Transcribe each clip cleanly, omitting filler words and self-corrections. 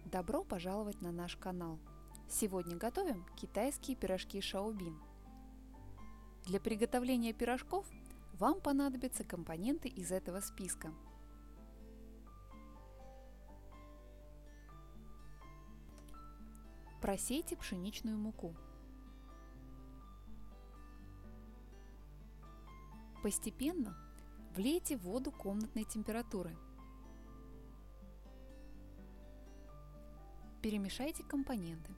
Добро пожаловать на наш канал! Сегодня готовим китайские пирожки шаобин. Для приготовления пирожков вам понадобятся компоненты из этого списка. Просейте пшеничную муку. Постепенно влейте воду комнатной температуры. Перемешайте компоненты.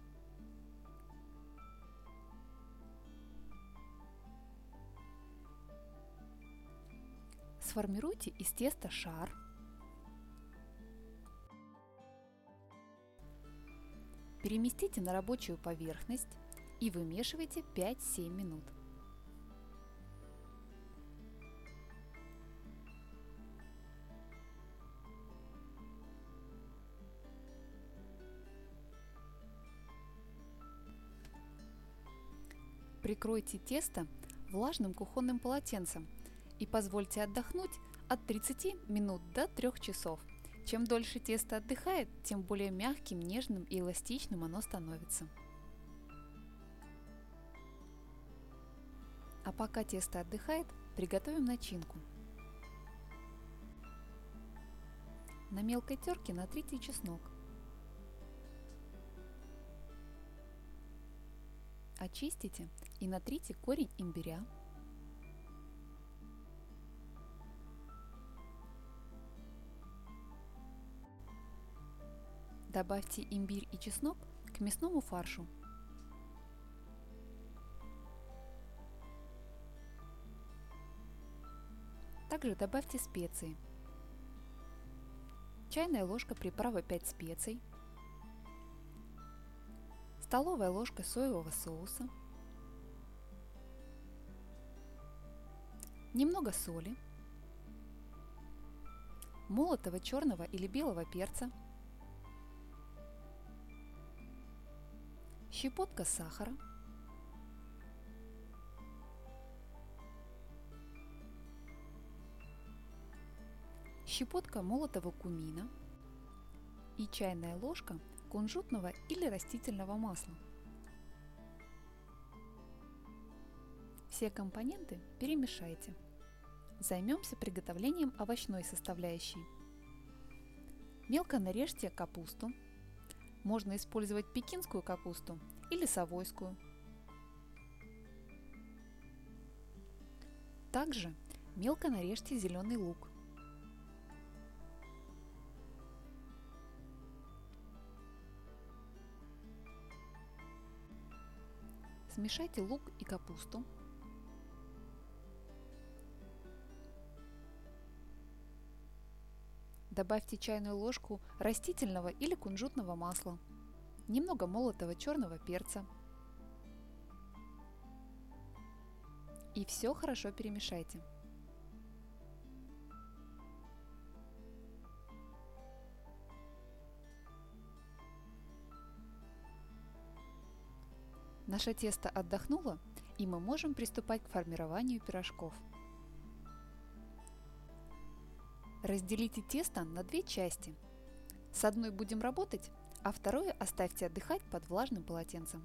Сформируйте из теста шар. Переместите на рабочую поверхность и вымешивайте 5-7 минут. Прикройте тесто влажным кухонным полотенцем и позвольте отдохнуть от 30 минут до 3 часов. Чем дольше тесто отдыхает, тем более мягким, нежным и эластичным оно становится. А пока тесто отдыхает, приготовим начинку. На мелкой терке натрите чеснок. Очистите и натрите корень имбиря. Добавьте имбирь и чеснок к мясному фаршу. Также добавьте специи. Чайная ложка приправы 5 специй. Столовая ложка соевого соуса. Немного соли. Молотого черного или белого перца. Щепотка сахара. Щепотка молотого кумина и чайная ложка кунжутного или растительного масла. Все компоненты перемешайте. Займемся приготовлением овощной составляющей. Мелко нарежьте капусту. Можно использовать пекинскую капусту или совойскую. Также мелко нарежьте зеленый лук. Смешайте лук и капусту. Добавьте чайную ложку растительного или кунжутного масла, немного молотого черного перца. И все хорошо перемешайте. Наше тесто отдохнуло, и мы можем приступать к формированию пирожков. Разделите тесто на две части. С одной будем работать, а второе оставьте отдыхать под влажным полотенцем.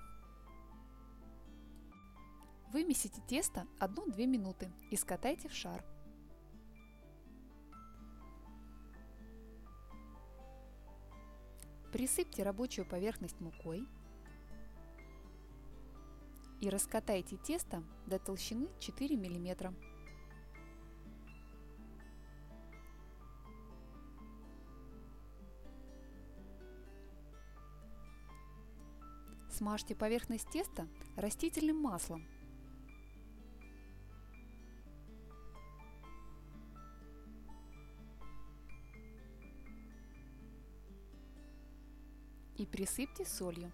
Вымесите тесто 1-2 минуты и скатайте в шар. Присыпьте рабочую поверхность мукой и раскатайте тесто до толщины 4 мм. Смажьте поверхность теста растительным маслом. И присыпьте солью.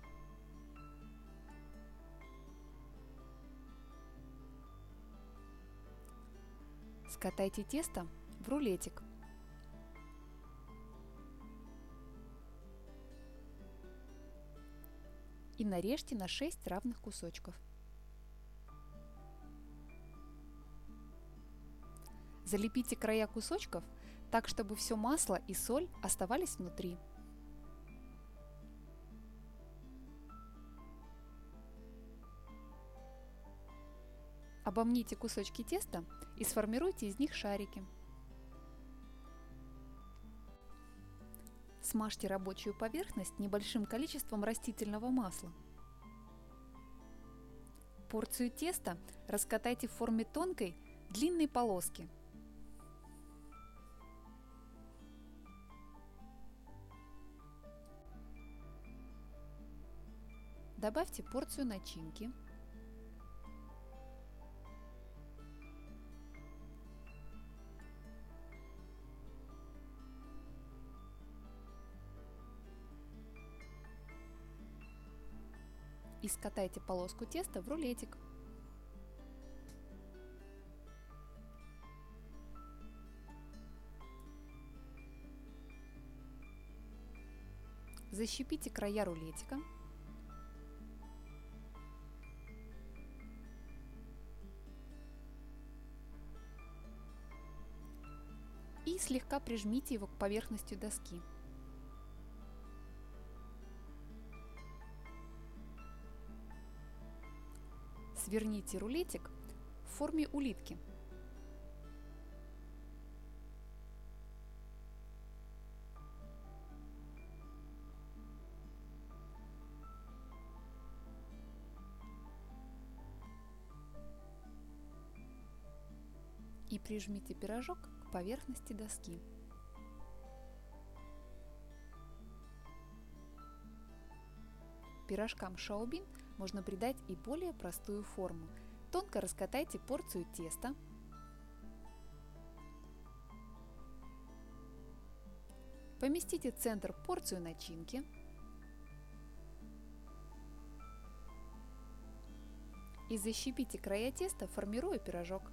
Скатайте тесто в рулетик. И нарежьте на 6 равных кусочков. Залепите края кусочков так, чтобы все масло и соль оставались внутри. Обомните кусочки теста и сформируйте из них шарики. Смажьте рабочую поверхность небольшим количеством растительного масла. Порцию теста раскатайте в форме тонкой, длинной полоски. Добавьте порцию начинки. И скатайте полоску теста в рулетик. Защипите края рулетика. И слегка прижмите его к поверхности доски. Сверните рулетик в форме улитки. И прижмите пирожок к поверхности доски. Пирожкам шаобин можно придать и более простую форму. Тонко раскатайте порцию теста. Поместите в центр порцию начинки. И защипите края теста, формируя пирожок.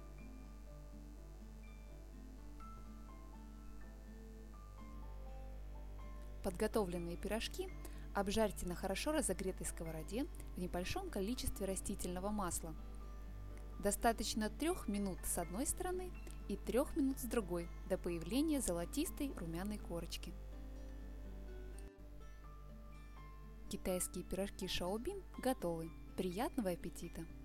Подготовленные пирожки обжарьте на хорошо разогретой сковороде в небольшом количестве растительного масла. Достаточно 3 минут с одной стороны и 3 минут с другой до появления золотистой румяной корочки. Китайские пирожки шаобин готовы. Приятного аппетита!